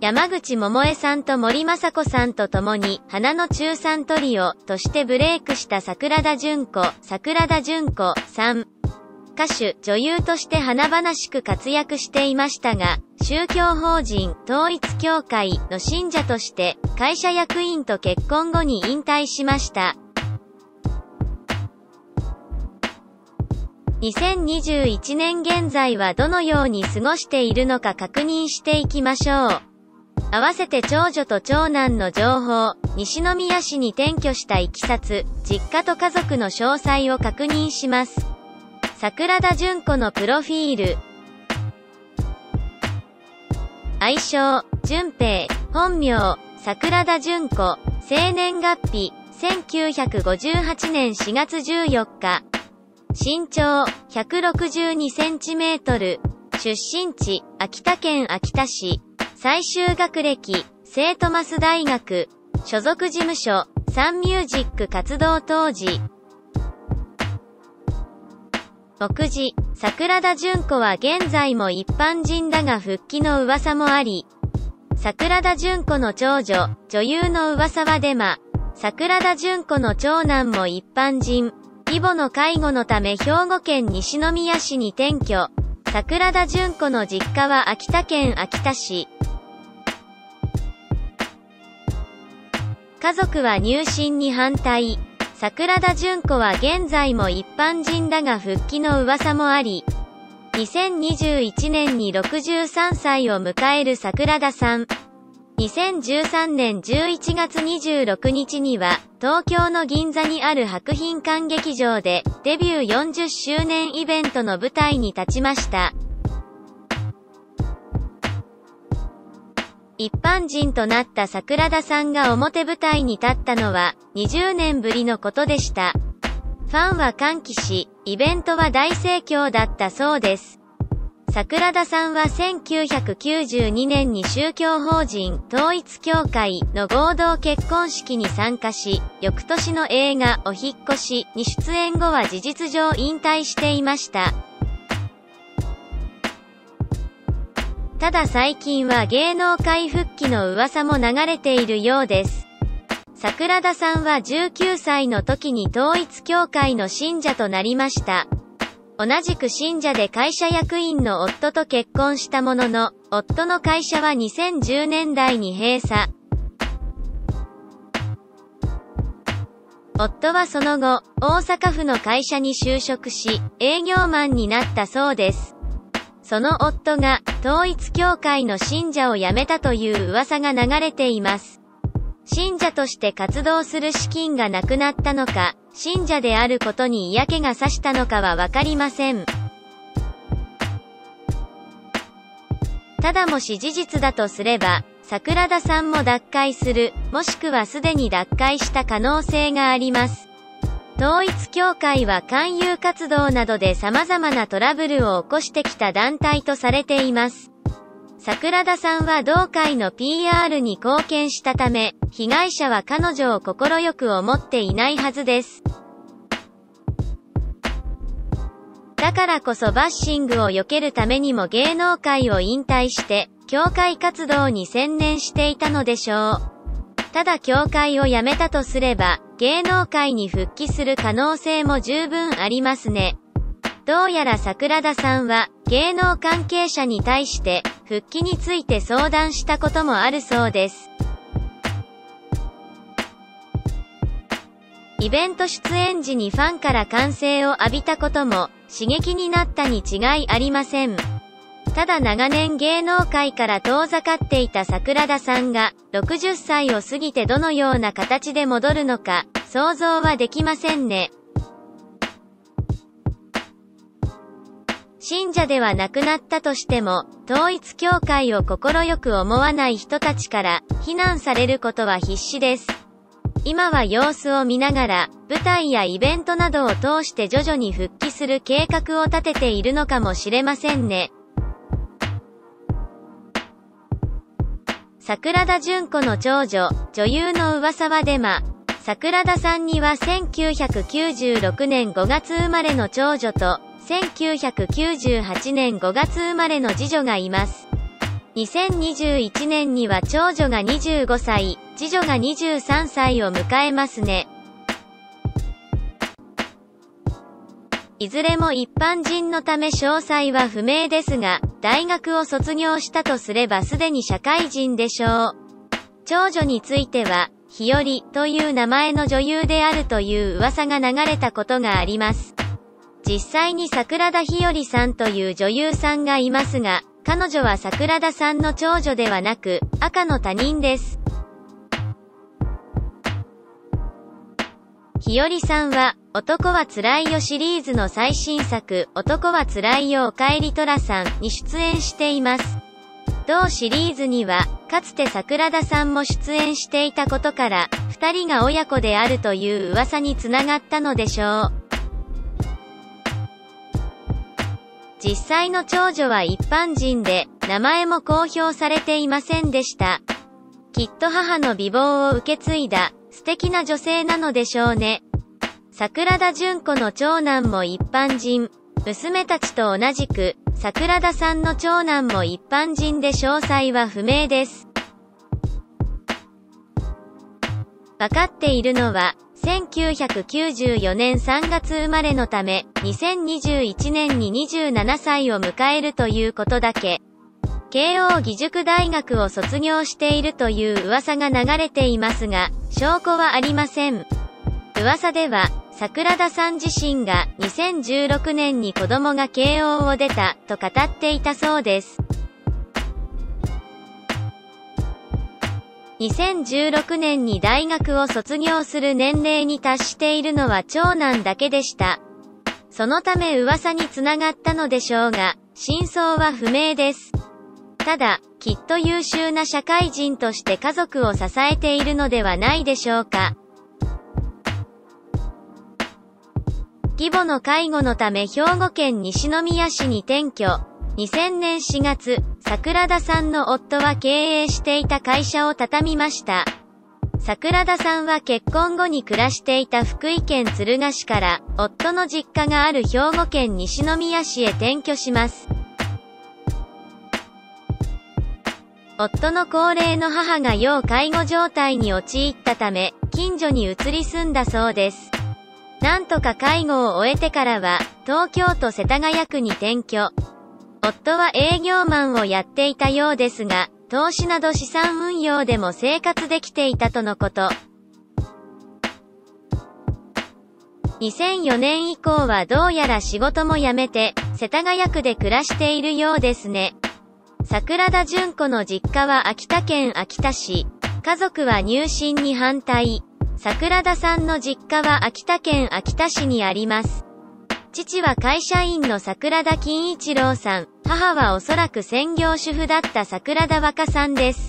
山口百恵さんと森昌子さんと共に花の中3トリオとしてブレイクした桜田淳子さん。歌手、女優として華々しく活躍していましたが、宗教法人統一教会の信者として会社役員と結婚後に引退しました。2021年現在はどのように過ごしているのか確認していきましょう。合わせて長女と長男の情報、西宮市に転居したいきさつ、実家と家族の詳細を確認します。桜田淳子のプロフィール。愛称、淳平、本名、桜田淳子、生年月日、1958年4月14日。身長、162センチメートル。出身地、秋田県秋田市。最終学歴、聖トマス大学。所属事務所、サンミュージック活動当時。目次、桜田淳子は現在も一般人だが復帰の噂もあり、桜田淳子の長女、女優の噂はデマ。桜田淳子の長男も一般人。義母の介護のため兵庫県西宮市に転居。桜田淳子の実家は秋田県秋田市。家族は入信に反対。桜田淳子は現在も一般人だが復帰の噂もあり、2021年に63歳を迎える桜田さん。2013年11月26日には、東京の銀座にある博品館劇場で、デビュー40周年イベントの舞台に立ちました。一般人となった桜田さんが表舞台に立ったのは20年ぶりのことでした。ファンは歓喜し、イベントは大盛況だったそうです。桜田さんは1992年に宗教法人統一教会の合同結婚式に参加し、翌年の映画お引っ越しに出演後は事実上引退していました。ただ最近は芸能界復帰の噂も流れているようです。桜田さんは19歳の時に統一教会の信者となりました。同じく信者で会社役員の夫と結婚したものの、夫の会社は2010年代に閉鎖。夫はその後、大阪府の会社に就職し、営業マンになったそうです。その夫が、統一教会の信者を辞めたという噂が流れています。信者として活動する資金がなくなったのか、信者であることに嫌気がさしたのかはわかりません。ただもし事実だとすれば、桜田さんも脱会する、もしくはすでに脱会した可能性があります。統一教会は勧誘活動などで様々なトラブルを起こしてきた団体とされています。桜田さんは同会の PR に貢献したため、被害者は彼女を快く思っていないはずです。だからこそバッシングを避けるためにも芸能界を引退して、教会活動に専念していたのでしょう。ただ教会を辞めたとすれば、芸能界に復帰する可能性も十分ありますね。どうやら桜田さんは、芸能関係者に対して、復帰について相談したこともあるそうです。イベント出演時にファンから歓声を浴びたことも、刺激になったに違いありません。ただ長年芸能界から遠ざかっていた桜田さんが、60歳を過ぎてどのような形で戻るのか、想像はできませんね。信者ではなくなったとしても、統一教会を快く思わない人たちから、非難されることは必至です。今は様子を見ながら、舞台やイベントなどを通して徐々に復帰する計画を立てているのかもしれませんね。桜田淳子の長女、女優の噂はデマ。桜田さんには1996年5月生まれの長女と、1998年5月生まれの次女がいます。 2021年には長女が25歳、次女が23歳を迎えますね。いずれも一般人のため詳細は不明ですが、大学を卒業したとすればすでに社会人でしょう。長女については、日和という名前の女優であるという噂が流れたことがあります。実際に桜田ひよりさんという女優さんがいますが、彼女は桜田さんの長女ではなく、赤の他人です。ひよりさんは、男はつらいよシリーズの最新作、男はつらいよおかえりトラさんに出演しています。同シリーズには、かつて桜田さんも出演していたことから、二人が親子であるという噂につながったのでしょう。実際の長女は一般人で、名前も公表されていませんでした。きっと母の美貌を受け継いだ、素敵な女性なのでしょうね。桜田淳子の長男も一般人。娘たちと同じく、桜田さんの長男も一般人で詳細は不明です。わかっているのは、1994年3月生まれのため、2021年に27歳を迎えるということだけ。慶応義塾大学を卒業しているという噂が流れていますが、証拠はありません。噂では、桜田さん自身が2016年に子供が慶応を出たと語っていたそうです。2016年に大学を卒業する年齢に達しているのは長男だけでした。そのため噂につながったのでしょうが、真相は不明です。ただ、きっと優秀な社会人として家族を支えているのではないでしょうか。義母の介護のため兵庫県西宮市に転居。2000年4月、桜田さんの夫は経営していた会社を畳みました。桜田さんは結婚後に暮らしていた福井県敦賀市から、夫の実家がある兵庫県西宮市へ転居します。夫の高齢の母が要介護状態に陥ったため、近所に移り住んだそうです。なんとか介護を終えてからは、東京都世田谷区に転居。夫は営業マンをやっていたようですが、投資など資産運用でも生活できていたとのこと。2004年以降はどうやら仕事も辞めて、世田谷区で暮らしているようですね。桜田淳子の実家は秋田県秋田市。家族は入信に反対。桜田さんの実家は秋田県秋田市にあります。父は会社員の桜田金一郎さん、母はおそらく専業主婦だった桜田若さんです。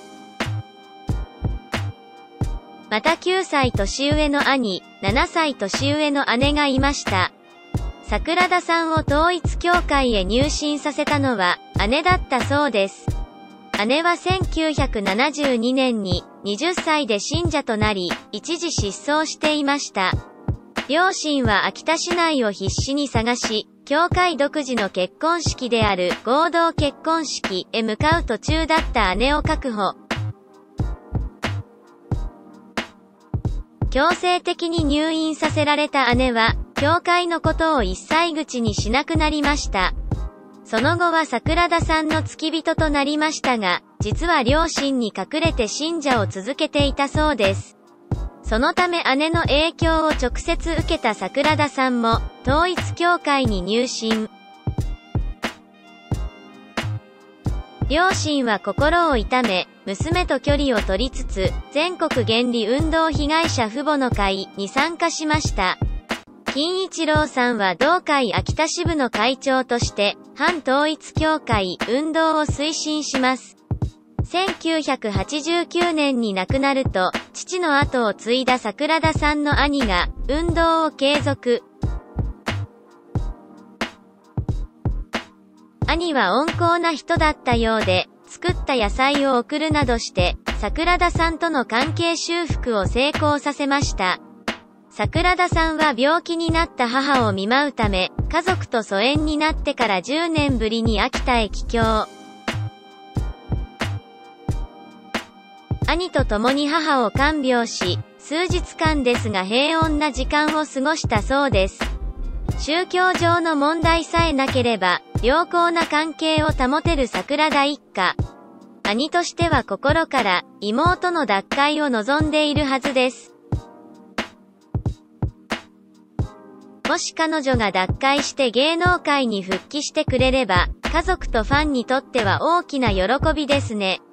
また9歳年上の兄、7歳年上の姉がいました。桜田さんを統一教会へ入信させたのは姉だったそうです。姉は1972年に20歳で信者となり、一時失踪していました。両親は秋田市内を必死に探し、教会独自の結婚式である合同結婚式へ向かう途中だった姉を確保。強制的に入院させられた姉は、教会のことを一切口にしなくなりました。その後は桜田さんの付き人となりましたが、実は両親に隠れて信者を続けていたそうです。そのため姉の影響を直接受けた桜田さんも、統一教会に入信。両親は心を痛め、娘と距離を取りつつ、全国原理運動被害者父母の会に参加しました。金一郎さんは同会秋田支部の会長として、反統一教会運動を推進します。1989年に亡くなると、父の後を継いだ桜田さんの兄が、運動を継続。兄は温厚な人だったようで、作った野菜を送るなどして、桜田さんとの関係修復を成功させました。桜田さんは病気になった母を見舞うため、家族と疎遠になってから10年ぶりに秋田へ帰郷。 兄と共に母を看病し、数日間ですが平穏な時間を過ごしたそうです。宗教上の問題さえなければ、良好な関係を保てる桜田一家。兄としては心から妹の脱会を望んでいるはずです。もし彼女が脱会して芸能界に復帰してくれれば、家族とファンにとっては大きな喜びですね。